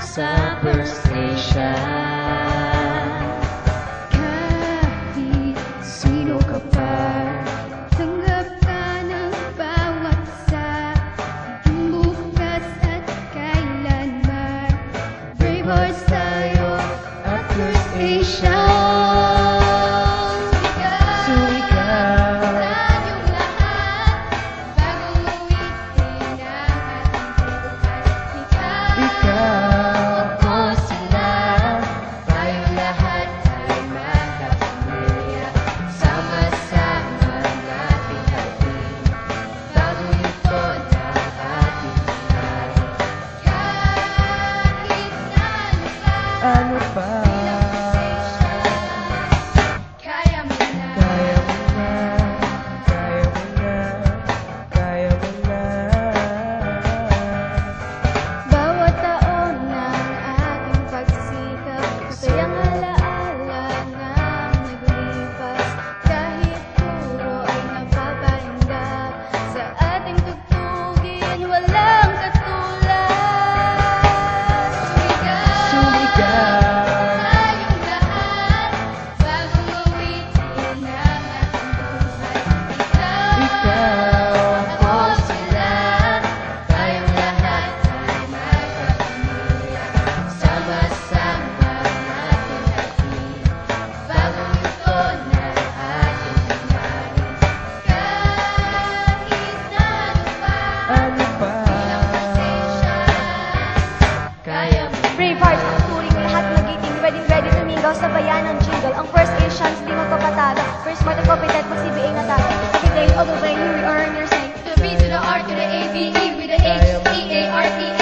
sa First Asia. Kahit sino ka pa, tanggap ka ng bawat isa. Higing bukas at kailanman, brave hearts tayo at First Asia. Ano pa? Kaya mo na. Kaya mo na, kaya mo na, kaya mo na. Bawat taon ng ating pagsikap, masayang alaala ng naglipas. Kahit puro ay napapaindak, sa ating tugtugin walang katulad. Brave hearts ang turing, lahat magiting, ready tumingaw sa bayan ng jingle. Ang First Asians di magpapatalo, first smart and competent, mag-CBA na tayo. Every day, all the way, here we earn your say. To the B to the R to the A, B, E with the H, E, A, R, T,